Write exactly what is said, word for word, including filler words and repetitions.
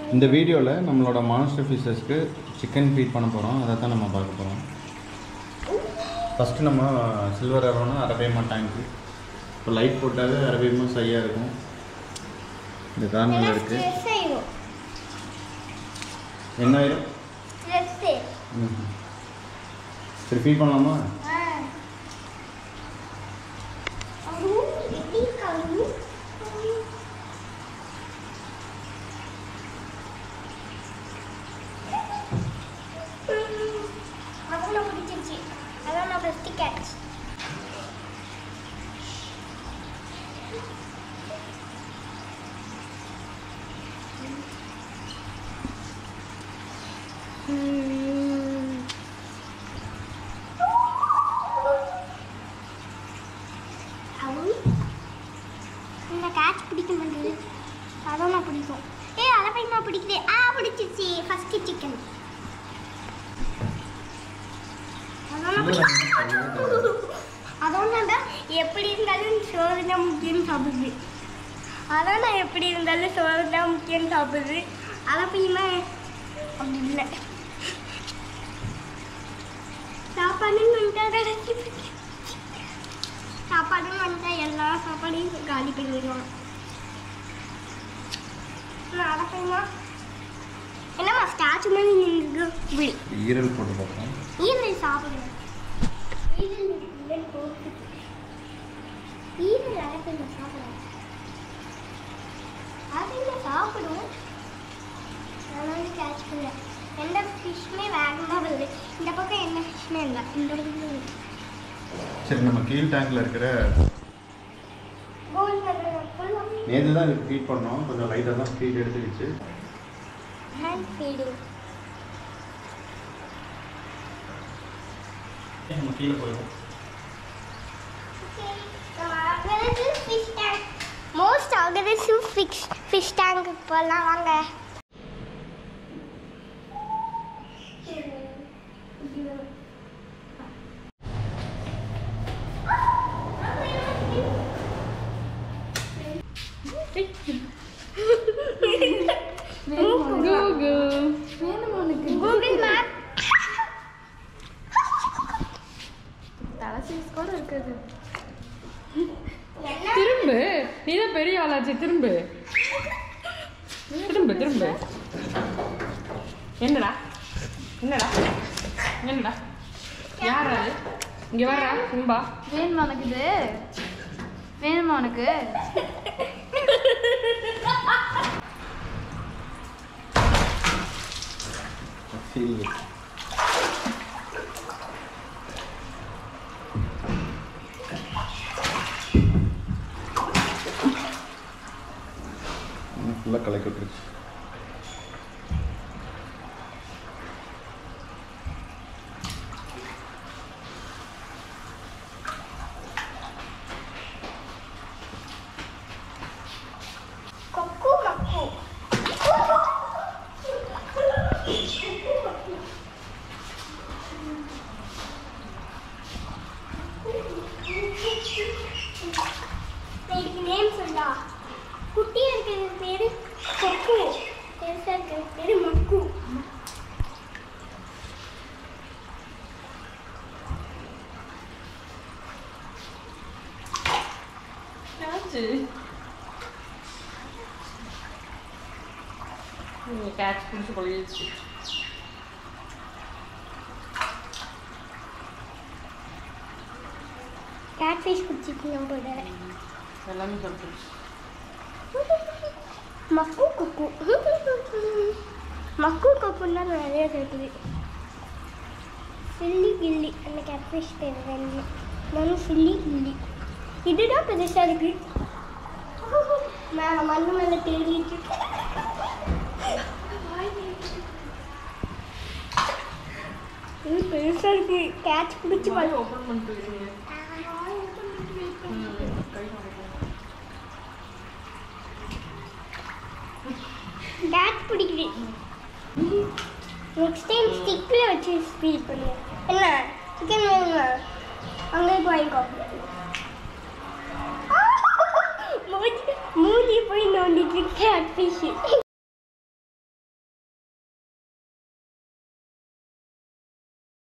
இந்த வீடியோவில் நம்மளோட மான்ஸ்டர் ஃபிஷஸ்க்கு சிக்கன் ஃபீட் பண்ண போகிறோம். அதை தான் நம்ம பார்க்க போகிறோம். ஃபஸ்ட்டு நம்ம சில்வர் அரோனா அரவேமா டேங்க்கு. இப்போ லைட் போட்டாவே அரவேமா சரியாக இருக்கும். இந்த கார்னரில் இருக்குது. என்ன ஆயிரும்? ம் சரி, ஃபீட் பண்ணலாமா? எப்படி இருந்தாலும் சோறு தான் முக்கியம் சாப்பிடுது. அதான் நான் எப்படி இருந்தாலும் சோறு தான் முக்கியம் சாப்பிடுது. அலப்பையுமா அப்படி இல்லை. சாப்பாடுன்னு வந்துட்டா சாப்பாடுன்னு வந்துட்டா எல்லா சாப்பாடையும் காலி பண்ணிடுவான். நான் அலப்பையுமா என்னம்மா ஸ்டாச்சு மாதிரி நின்று இப்படி ஈரல் போட்டு பார்ப்போம். ஈரல் சாப்பிடுவேன். ஈரல் ஈரல் போட்டு ஈரல் அலப்பையுமா சாப்பிடுவேன். அலப்பையுமா சாப்பிடுவோம். நான் வந்து கேட்ச் பண்ணல. எந்த ஃபிஷ்மே வேகமாக வருது. இந்த பக்கம் எந்த ஃபிஷ்மே இல்லை. இந்த பக்கம் சரி, நம்ம கீழ் டேங்கில் இருக்கிற நேற்று தான் இதுக்கு ஃபீட் பண்ணோம். கொஞ்சம் லைட்டாக தான் ஃபீட் எடுத்துக்கிச்சு. Hand feeding. நம்ம கீழே போயிடும். Fish tank most aggressive fish fish டேங்க்கு போகலாம் வாங்க. திரும்ப நீதான் பெரிய ஆளாச்சு. திரும்ப திரும்ப திரும்ப என்னடா என்னடா என்னடா யாரா இங்க வர்றா? சிம்பா வேணுமா உனக்கு? இது வேணுமா உனக்கு? ஃபுல்லாக கலக்கி விட்டுருச்சு. கொக்கு மக்கு இதுக்கு நேம் சொல்லா. குட்டியா இருக்கிறது பேரு கொக்கு, பெருசா இருக்கிறது பேரு மக்கு. கேட்ச் பிடிச்சி பழகிடுச்சு. கேட் ஃபிஷ் பிடிச்சிக்கலாம் போட எல்லாமே சாப்பிட்டுருச்சு. மக்கு கொக்கு மக்கு கொக்குன்னா நிறைய இருக்குது. சில்லி கில்லி அந்த கேட் ஃபிஷ் பேர் ரெண்டு. நானும் சில்லி கில்லி. இதுதான் பெருசாக இருக்கு. மேலே மண்ணு மேலே தேடிட்டு இது பெருசாக இருக்கு. கேட்ச் பிடிச்சி பண்ணி ஓப்பன் பண்ணிட்டு இருக்கீங்க. கேட்ச் பிடிக்குது. நெக்ஸ்ட் டைம் ஸ்டிக்கில் வச்சு ஃபீல் பண்ணுவேன். என்ன சிக்கன் வேணுமா? அங்கே போய்க்கோ. மூஞ்சி மூஞ்சி போய் நோண்டிட்டு கேட் ஃபிஷ்.